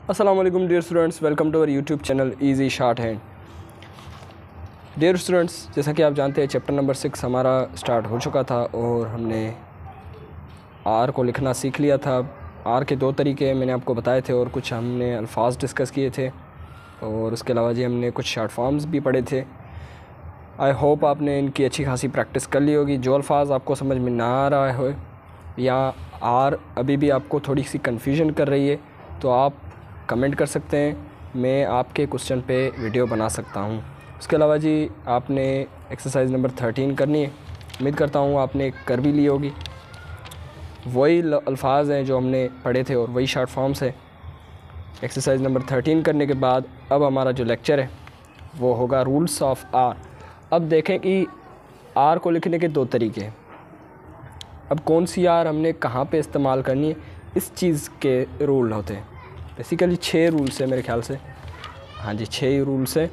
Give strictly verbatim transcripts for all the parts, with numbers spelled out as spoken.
अस्सलाम वालेकुम dear students, welcome to our YouTube channel easy shorthand. Dear students, जैसा कि आप जानते हैं चैप्टर नंबर सिक्स हमारा स्टार्ट हो चुका था और हमने आर को लिखना सीख लिया था। आर के दो तरीके मैंने आपको बताए थे और कुछ हमने अल्फाज डिस्कस किए थे और उसके अलावा जी हमने कुछ शॉर्ट फॉर्म्स भी पढ़े थे। आई होप आपने इनकी अच्छी खासी प्रैक्टिस कर ली होगी। जो अल्फाज आपको समझ में ना आ रहा हो या आर अभी भी आपको थोड़ी सी कन्फ्यूजन कर रही है तो आप कमेंट कर सकते हैं, मैं आपके क्वेश्चन पे वीडियो बना सकता हूँ। उसके अलावा जी आपने एक्सरसाइज नंबर थर्टीन करनी है, उम्मीद करता हूँ आपने कर भी ली होगी। वही अल्फाज हैं जो हमने पढ़े थे और वही शॉर्ट फॉर्म्स हैं। एक्सरसाइज नंबर थर्टीन करने के बाद अब हमारा जो लेक्चर है वो होगा रूल्स ऑफ आर। अब देखें कि आर को लिखने के दो तरीके हैं। अब कौन सी आर हमने कहाँ पे इस्तेमाल करनी है, इस चीज़ के रूल होते हैं। बेसिकली छः रूल्स है मेरे ख्याल से, हाँ जी छः ही रूल्स हैं।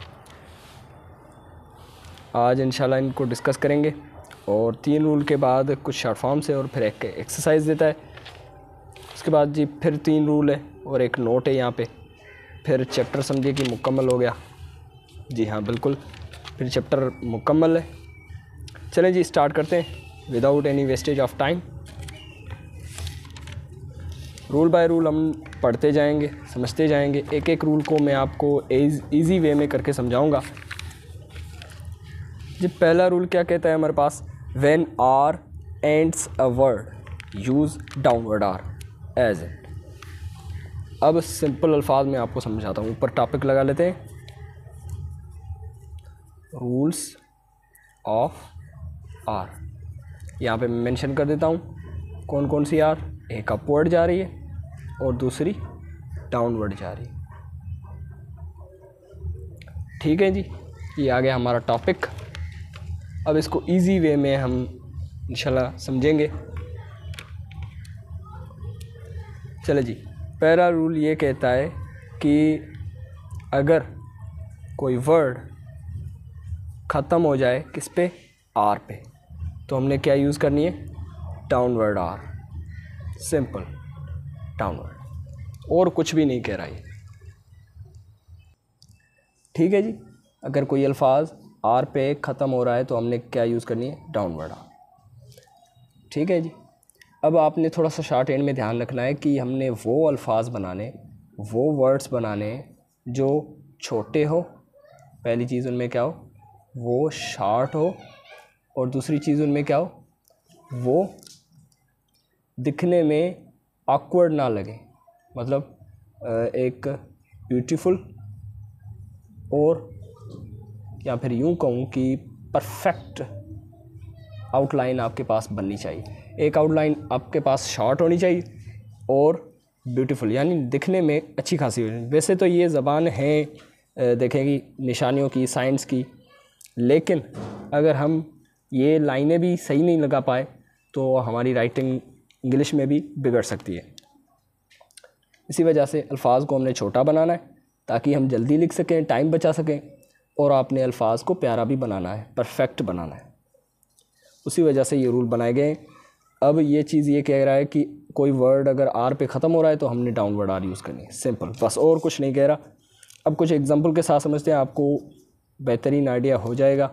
आज इंशाल्लाह इनको डिस्कस करेंगे और तीन रूल के बाद कुछ शॉर्ट फॉर्म्स है और फिर एक एक्सरसाइज देता है। उसके बाद जी फिर तीन रूल है और एक नोट है यहाँ पे, फिर चैप्टर समझिए कि मुकम्मल हो गया। जी हाँ बिल्कुल, फिर चैप्टर मुकम्मल है। चलें जी स्टार्ट करते हैं without any wastage of time. Rule by rule हम पढ़ते जाएंगे, समझते जाएंगे। एक एक रूल को मैं आपको इजी वे में करके समझाऊंगा। जी पहला रूल क्या कहता है हमारे पास, when R ends a word use downward R as it. अब सिंपल अल्फाज में आपको समझाता हूँ, ऊपर टॉपिक लगा लेते हैं। रूल्स ऑफ आर यहाँ पे मैं मेंशन कर देता हूँ कौन कौन सी आर, एक अपवर्ड जा रही है और दूसरी डाउनवर्ड जा रही है। ठीक है जी, ये आ गया हमारा टॉपिक। अब इसको इजी वे में हम इंशाल्लाह समझेंगे। चले जी, पहला रूल ये कहता है कि अगर कोई वर्ड ख़त्म हो जाए किस पे, आर पे, तो हमने क्या यूज़ करनी है, डाउनवर्ड आर। सिंपल डाउनवर्ड, और कुछ भी नहीं कह रहा है। ठीक है जी, अगर कोई अल्फाज आर पे ख़त्म हो रहा है तो हमने क्या यूज़ करनी है, डाउनवर्ड आर। ठीक है जी, अब आपने थोड़ा सा शॉर्ट एंड में ध्यान रखना है कि हमने वो अल्फाज बनाने, वो वर्ड्स बनाने जो छोटे हो, पहली चीज़ उनमें क्या हो, वो शॉर्ट हो, और दूसरी चीज़ उनमें क्या हो, वो दिखने में ऑकवर्ड ना लगे। मतलब एक ब्यूटीफुल, और या फिर यूँ कहूँ कि परफेक्ट आउटलाइन आपके पास बननी चाहिए। एक आउटलाइन आपके पास शॉर्ट होनी चाहिए और ब्यूटीफुल, यानी दिखने में अच्छी खासी होनी। वैसे तो ये ज़बान है देखेंगी निशानियों की, साइंस की, लेकिन अगर हम ये लाइनें भी सही नहीं लगा पाए तो हमारी राइटिंग इंग्लिश में भी बिगड़ सकती है। इसी वजह से अल्फाज को हमने छोटा बनाना है ताकि हम जल्दी लिख सकें, टाइम बचा सकें, और आपने अल्फाज को प्यारा भी बनाना है, परफेक्ट बनाना है। उसी वजह से ये रूल बनाए गए। अब ये चीज़ ये कह रहा है कि कोई वर्ड अगर आर पे ख़त्म हो रहा है तो हमने डाउनवर्ड आर यूज़ करनी है। सिंपल, बस, और कुछ नहीं कह रहा। अब कुछ एग्जांपल के साथ समझते हैं, आपको बेहतरीन आइडिया हो जाएगा।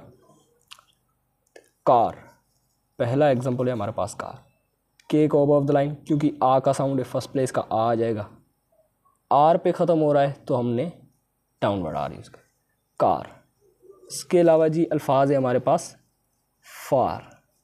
कार, पहला एग्जांपल है हमारे पास कार। के को अबव द लाइन, क्योंकि आ का साउंड है, फर्स्ट प्लेस का आ आ जाएगा। आर पे ख़त्म हो रहा है तो हमने डाउनवर्ड आर यूज़ कर, कार। इसके अलावा जी अल्फाज है हमारे पास far,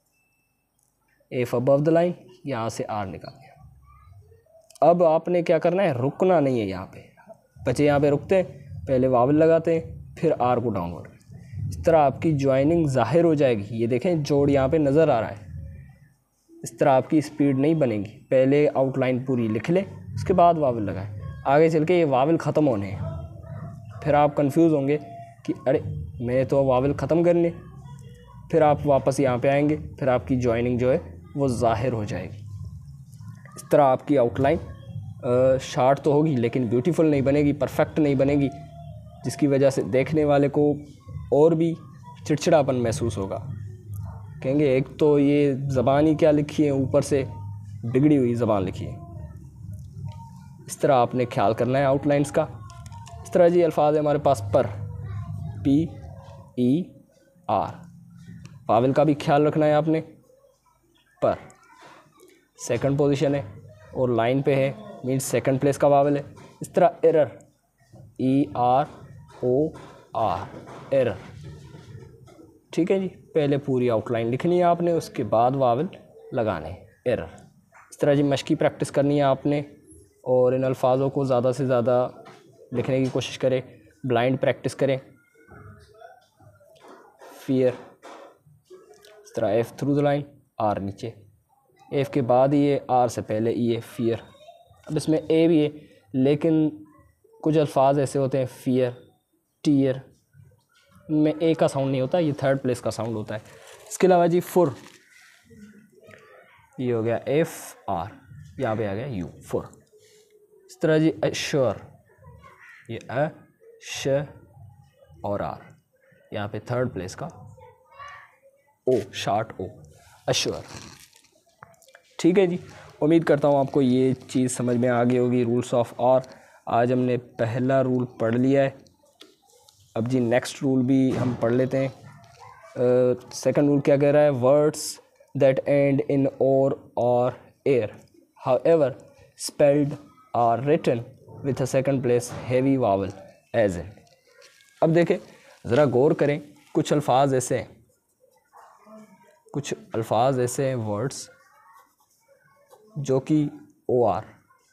F above the line, यहाँ से आर निकाल दिया। अब आपने क्या करना है, रुकना नहीं है। यहाँ पे बच्चे यहाँ पे रुकते हैं, पहले वावल लगाते हैं, फिर आर को डाउनवर्ड। इस तरह आपकी ज्वाइनिंग ज़ाहिर हो जाएगी। ये देखें जोड़ यहाँ पे नज़र आ रहा है। इस तरह आपकी स्पीड नहीं बनेगी। पहले आउटलाइन पूरी लिख ले, उसके बाद वावल लगाएं। आगे चल के ये वावल ख़त्म होने हैं, फिर आप कंफ्यूज होंगे कि अरे मैं तो वावल ख़त्म करने, फिर आप वापस यहाँ पे आएंगे, फिर आपकी ज्वाइनिंग जो है वो ज़ाहिर हो जाएगी। इस तरह आपकी आउटलाइन शार्ट तो होगी लेकिन ब्यूटीफुल नहीं बनेगी, परफेक्ट नहीं बनेगी, जिसकी वजह से देखने वाले को और भी चिड़चिड़ापन महसूस होगा। कहेंगे एक तो ये ज़बान ही क्या लिखी है, ऊपर से बिगड़ी हुई ज़बान लिखी है। इस तरह आपने ख्याल करना है आउटलाइंस का। इस तरह जी अल्फाज है हमारे पास पर, पी ई आर, वावल का भी ख्याल रखना है आपने, पर सेकंड पोजीशन है और लाइन पे है, मीन्स सेकंड प्लेस का वावल है। इस तरह error, E R O R, error. ठीक है जी, पहले पूरी आउटलाइन लिखनी है आपने, उसके बाद वावल लगाने, एरर। इस तरह जी मश्की प्रैक्टिस करनी है आपने और इन अल्फाजों को ज़्यादा से ज़्यादा लिखने की कोशिश करें, ब्लाइंड प्रैक्टिस करें। फियर, इस तरह F through the line, R नीचे, एफ के बाद ये, आर से पहले ये, फियर। अब इसमें ए भी है, लेकिन कुछ अल्फाज ऐसे होते हैं, फियर, टीयर, में ए का साउंड नहीं होता, ये थर्ड प्लेस का साउंड होता है। इसके अलावा जी फुर, ये हो गया एफ आर, यहाँ पे आ गया यू, फुर। इस तरह जी अश्योर, ये अ श और आर, यहाँ पे थर्ड प्लेस का ओ, शार्ट ओ, अश्योर। ठीक है जी, उम्मीद करता हूँ आपको ये चीज़ समझ में आ गई होगी, रूल्स ऑफ और। आज हमने पहला रूल पढ़ लिया है, अब जी नेक्स्ट रूल भी हम पढ़ लेते हैं। सेकंड uh, रूल क्या कह रहा है, words that and in or or air however spelled are written with a second place heavy vowel as in. अब देखें, ज़रा गौर करें, कुछ अल्फाज ऐसे हैं, कुछ अल्फाज ऐसे हैं वर्ड्स जो कि ओ आर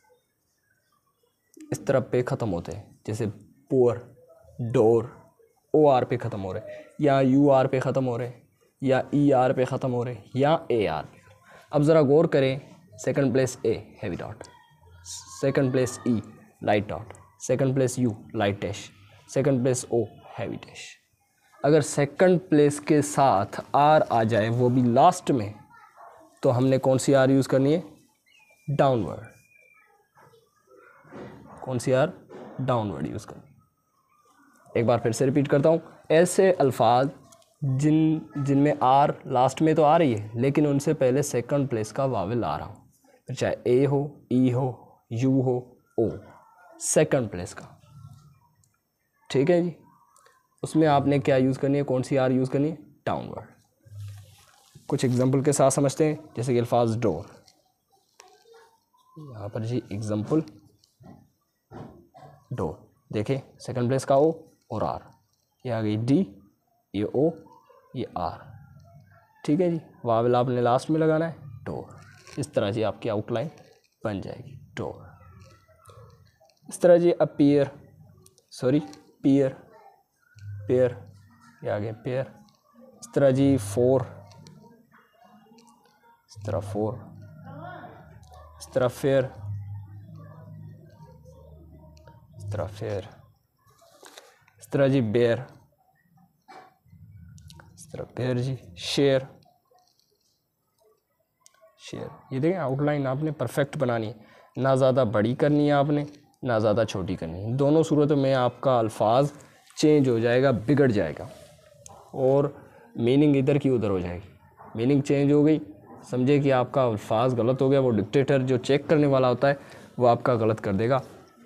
इस तरह पे ख़त्म होते हैं, जैसे पुअर, डोर, ओ आर पे ख़त्म हो रहे, या यू आर पे ख़त्म हो रहे, या ई आर पे ख़त्म हो रहे, या ए आर पे। अब ज़रा गौर करें, second place A heavy dot, second place E light dot, second place U light dash, second place O heavy dash. अगर सेकंड प्लेस के साथ आर आ जाए, वो भी लास्ट में, तो हमने कौन सी आर यूज़ करनी है, डाउनवर्ड। कौन सी आर, डाउनवर्ड यूज़ करनी। एक बार फिर से रिपीट करता हूँ, ऐसे अल्फाज जिन जिनमें आर लास्ट में तो आ रही है, लेकिन उनसे पहले सेकंड प्लेस का वावल आ रहा हो, फिर चाहे ए हो, ई हो, यू हो, ओ, सेकंड प्लेस का। ठीक है जी, उसमें आपने क्या यूज़ करनी है, कौन सी आर यूज़ करनी है, डाउनवर्ड। कुछ एग्जांपल के साथ समझते हैं, जैसे कि अल्फाज डोर, यहाँ पर जी एग्जांपल डोर, देखें सेकंड प्लेस का ओ और आर, ये आ गई डी, ये ओ, ये आर। ठीक है जी, वावल आपने लास्ट में लगाना है, डोर। इस तरह जी आपकी आउटलाइन बन जाएगी, डोर। इस तरह जी अपीयर, सॉरी पियर, पेयर, ये आ गया पेयर। इस तरह जी फोर, इस तरह फोर, इस तरह फेयर, इस तरह फेयर, इस तरह जी बेयर, इस तरह बेयर जी, शेयर, शेयर। ये देखें, आउटलाइन आपने परफेक्ट बनानी है, ना ज़्यादा बड़ी करनी है आपने, ना ज़्यादा छोटी करनी है। दोनों सूरतों में आपका अल्फाज चेंज हो जाएगा, बिगड़ जाएगा, और मीनिंग इधर की उधर हो जाएगी। मीनिंग चेंज हो गई, समझे कि आपका अल्फाज गलत हो गया, वो डिक्टेटर जो चेक करने वाला होता है वो आपका गलत कर देगा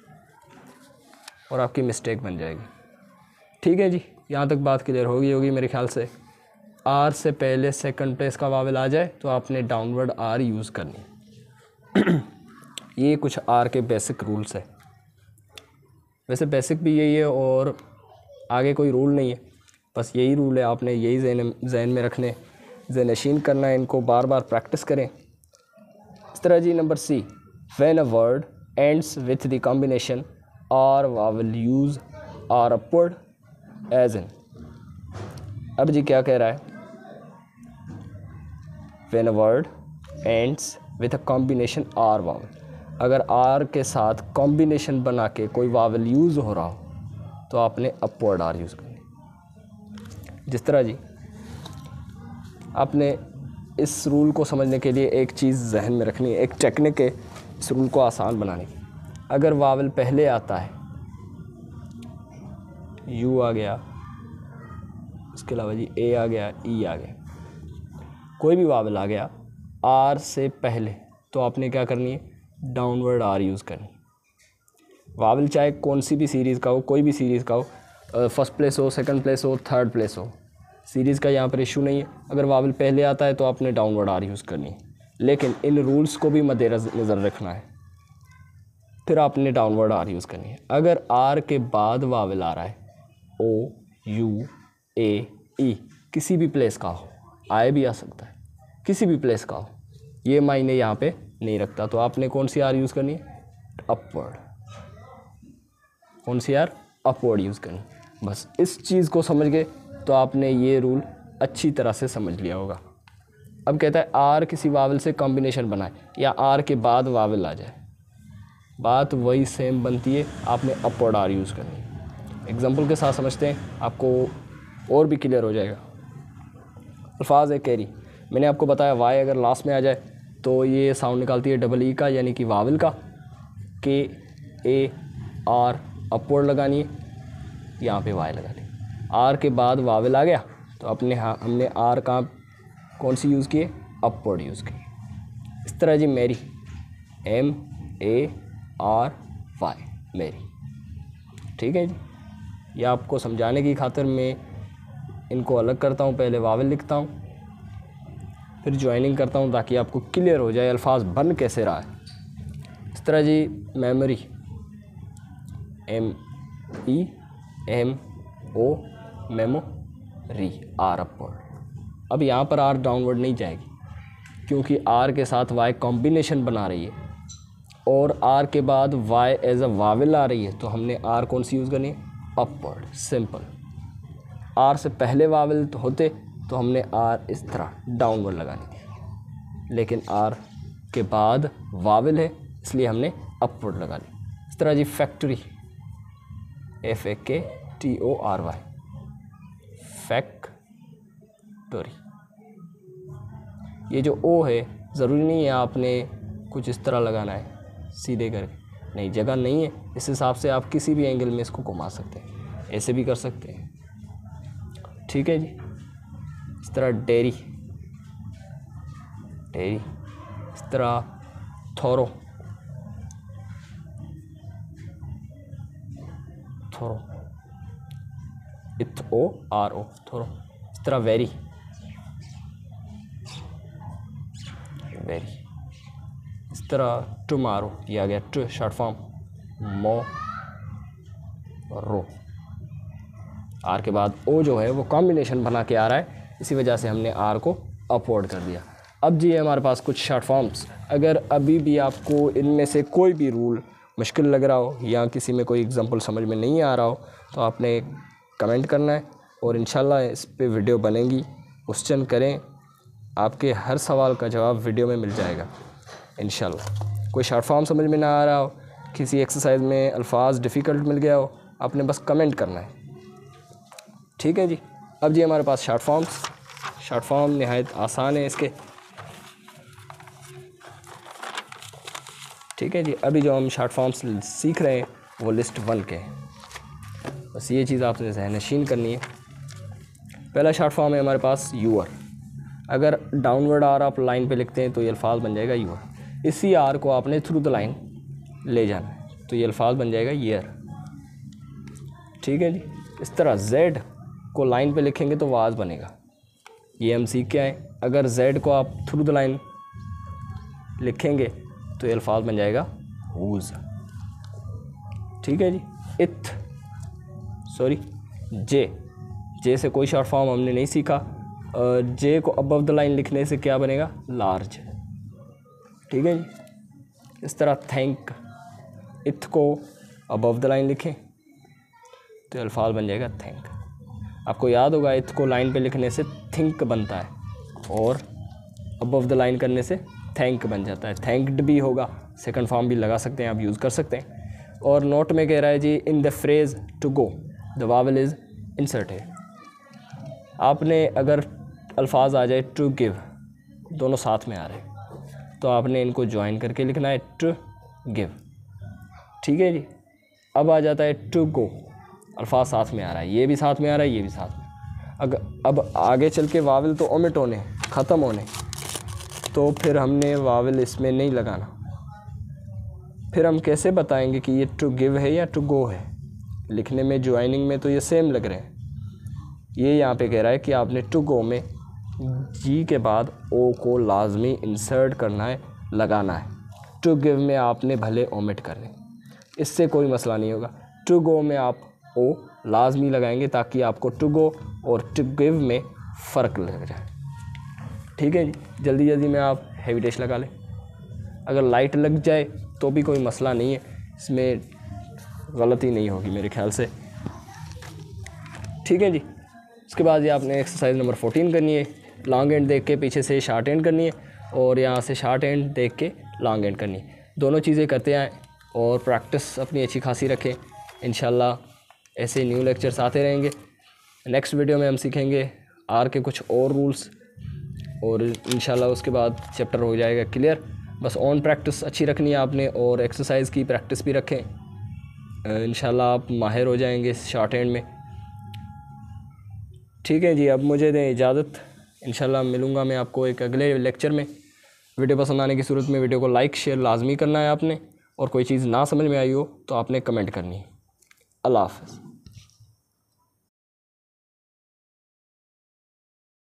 और आपकी मिस्टेक बन जाएगी। ठीक है जी, यहाँ तक बात क्लियर होगी होगी मेरे ख्याल से। आर से पहले सेकंड प्लेस का वावल आ जाए तो आपने डाउनवर्ड आर यूज़ करनी। ये कुछ आर के बेसिक रूल्स है, वैसे बेसिक भी यही है और आगे कोई रूल नहीं है, बस यही रूल है, आपने यही ज़हन ज़हन में रखने, ज़हनशीन करना है, इनको बार बार प्रैक्टिस करें। इस तरह जी number C, when a word ends with the combination R vowel use R upward as in. अब जी क्या कह रहा है, when a word ends with a combination R vowel, अगर आर के साथ कॉम्बिनेशन बना के कोई वावल यूज़ हो रहा हो तो आपने अपवर्ड आर यूज़ करनी। जिस तरह जी आपने इस रूल को समझने के लिए एक चीज़ जहन में रखनी है, एक टेक्निक है इस रूल को आसान बनाने की। अगर वावल पहले आता है, यू आ गया, इसके अलावा जी ए आ गया, ई आ गया, कोई भी वावल आ गया आर से पहले, तो आपने क्या करनी है, डाउनवर्ड आर यूज़ करनी। वावल चाहे कौन सी भी सीरीज़ का हो, कोई भी सीरीज़ का हो, फर्स्ट प्लेस हो, सेकंड प्लेस हो, थर्ड प्लेस हो, सीरीज़ का यहाँ पर इशू नहीं है। अगर वावल पहले आता है तो आपने डाउनवर्ड आर यूज़ करनी है, लेकिन इन रूल्स को भी मद्देनज़र रखना है, फिर आपने डाउनवर्ड आर यूज़ करनी है। अगर आर के बाद वावल आ रहा है, ओ, यू, ए, ई, किसी भी प्लेस का हो, आए भी आ सकता है, किसी भी प्लेस का हो, ये मायने यहाँ पे नहीं रखता, तो आपने कौन सी आर यूज़ करनी है? अपवर्ड। कौन सी आर? अपवर्ड यूज़ करनी। बस इस चीज़ को समझ गए तो आपने ये रूल अच्छी तरह से समझ लिया होगा। अब कहता है आर किसी वावल से कॉम्बिनेशन बनाए या आर के बाद वावल आ जाए, बात वही सेम बनती है, आपने अपवर्ड आर यूज़ करनी है। एग्जांपल के साथ समझते हैं, आपको और भी क्लियर हो जाएगा। अल्फाज है कैरी, मैंने आपको बताया वाई अगर लास्ट में आ जाए तो ये साउंड निकालती है डबल ई का, यानी कि वावल का। के, ए, आर, अपवर्ड लगानी है, यहाँ पे वाई लगा ली। आर के बाद वावल आ गया तो अपने हाँ हमने आर का कौन सी यूज़ किए? अपवर्ड यूज़ की। इस तरह जी मेरी, एम ए आर वाई, मेरी। ठीक है जी, यह आपको समझाने की खातिर मैं इनको अलग करता हूँ, पहले वावल लिखता हूँ फिर ज्वाइनिंग करता हूँ ताकि आपको क्लियर हो जाए अल्फाज बन कैसे रहा है। इस तरह जी memory, M E M O, memory, R upward. अब यहाँ पर आर डाउनवर्ड नहीं जाएगी क्योंकि आर के साथ वाई कॉम्बिनेशन बना रही है और आर के बाद वाई एज अ वावल आ रही है, तो हमने आर कौन सी यूज़ करनी है? अपवर्ड। सिंपल। आर से पहले वावल होते तो हमने आर इस तरह डाउनवर्ड लगानी थी, लेकिन आर के बाद वावल है इसलिए हमने अपवर्ड लगा ली। इस तरह जी factory, F A K T O R Y, factory. ये जो ओ है ज़रूरी नहीं है आपने कुछ इस तरह लगाना है सीधे करके, नहीं, जगह नहीं है, इस हिसाब से आप किसी भी एंगल में इसको घुमा सकते हैं, ऐसे भी कर सकते हैं। ठीक है जी। इस तरह डेरी, डेरी। इस तरह थोरो, थोरो, इथ ओ आर ओ, थोरो। इस तरह वेरी, वेरी। इस तरह टुमारो, ये आ गया टू शॉर्ट फॉर्म, मो रो। आर के बाद ओ जो है वो कॉम्बिनेशन बना के आ रहा है, इसी वजह से हमने आर को अपवर्ड कर दिया। अब जी हमारे पास कुछ शॉर्ट फॉर्म्स, अगर अभी भी आपको इनमें से कोई भी रूल मुश्किल लग रहा हो या किसी में कोई एग्जांपल समझ में नहीं आ रहा हो तो आपने कमेंट करना है और इंशाल्लाह इस पे वीडियो बनेगी। क्वेश्चन करें, आपके हर सवाल का जवाब वीडियो में मिल जाएगा इंशाल्लाह। कोई शॉर्ट फॉर्म समझ में ना आ रहा हो, किसी एक्सरसाइज में अल्फाज डिफ़िकल्ट मिल गया हो, आपने बस कमेंट करना है। ठीक है जी। अब जी हमारे पास शॉर्ट फॉर्म्स, शॉर्ट फॉर्म नहायत आसान है इसके। ठीक है जी। अभी जो हम शॉर्ट फॉर्म्स सीख रहे हैं वो लिस्ट वन के हैं, बस ये चीज़ आपने ज़हनशीन करनी है। पहला शॉर्ट फॉर्म है हमारे पास यूअर। अगर डाउनवर्ड आर आप लाइन पे लिखते हैं तो ये अल्फाज बन जाएगा यूअर। इसी आर को आपने थ्रू द लाइन ले जाना है तो ये अल्फाज बन जाएगा ईयर। ठीक है जी। इस तरह जेड को लाइन पे लिखेंगे तो वाज बनेगा, ये हम सीख के आए। अगर जेड को आप थ्रू द लाइन लिखेंगे तो ये अल्फाज बन जाएगा वूज। ठीक है जी। इथ, सॉरी जे, जे से कोई शॉर्ट फॉर्म हमने नहीं सीखा। जे को अबव द लाइन लिखने से क्या बनेगा? लार्ज। ठीक है जी। इस तरह थैंक, इथ को अबव द लाइन लिखें तो अल्फाज बन जाएगा थैंक। आपको याद होगा इथ को लाइन पे लिखने से थिंक बनता है और अबव द लाइन करने से थैंक बन जाता है। थैंक्ड भी होगा, सेकंड फॉर्म भी लगा सकते हैं, आप यूज़ कर सकते हैं। और नोट में कह रहा है जी in the phrase to go the vowel is inserted. आपने अगर अल्फाज आ जाए टू गिव, दोनों साथ में आ रहे तो आपने इनको ज्वाइन करके लिखना है टू गिव। ठीक है जी। अब आ जाता है टू गो, अल्फाज साथ में आ रहा है, ये भी साथ में आ रहा है, ये भी साथ में। अगर अब आगे चल के वावल तो ओमिट होने, ख़त्म होने, तो फिर हमने वावल इसमें नहीं लगाना, फिर हम कैसे बताएंगे कि ये टू गिव है या टू गो है? लिखने में ज्वाइनिंग में तो ये सेम लग रहे हैं। ये यहाँ पे कह रहा है कि आपने टू गो में जी के बाद ओ को लाजमी इंसर्ट करना है, लगाना है। टू गिव में आपने भले ओमिट करने, इससे कोई मसला नहीं होगा। टू गो में आप ओ लाजमी लगाएंगे ताकि आपको टू गो और टू गिव में फ़र्क लग जाए। ठीक है जी, जल्दी जल्दी में आप हैवी टेस्ट लगा लें। अगर लाइट लग जाए तो भी कोई मसला नहीं है, इसमें गलती नहीं होगी मेरे ख्याल से। ठीक है जी, उसके बाद ये आपने एक्सरसाइज नंबर फोर्टीन करनी है। लॉन्ग एंड देख के पीछे से शार्ट एंड करनी है और यहाँ से शार्ट एंड देख के लॉन्ग एंड करनी है। दोनों चीज़ें करते आएँ और प्रैक्टिस अपनी अच्छी खासी रखें। इंशाल्लाह ऐसे न्यू लेक्चर्स आते रहेंगे। नेक्स्ट वीडियो में हम सीखेंगे आर के कुछ और रूल्स और इंशाल्लाह उसके बाद चैप्टर हो जाएगा क्लियर। बस ऑन प्रैक्टिस अच्छी रखनी है आपने और एक्सरसाइज की प्रैक्टिस भी रखें। इंशाल्लाह आप माहिर हो जाएंगे शॉर्ट हैंड में। ठीक है जी, अब मुझे दें इजाज़त। इंशाल्लाह मिलूँगा मैं आपको एक अगले लेक्चर में। वीडियो पसंद आने की सूरत में वीडियो को लाइक शेयर लाजमी करना है आपने, और कोई चीज़ ना समझ में आई हो तो आपने कमेंट करनी है। अल्लाह हाफ़िज़।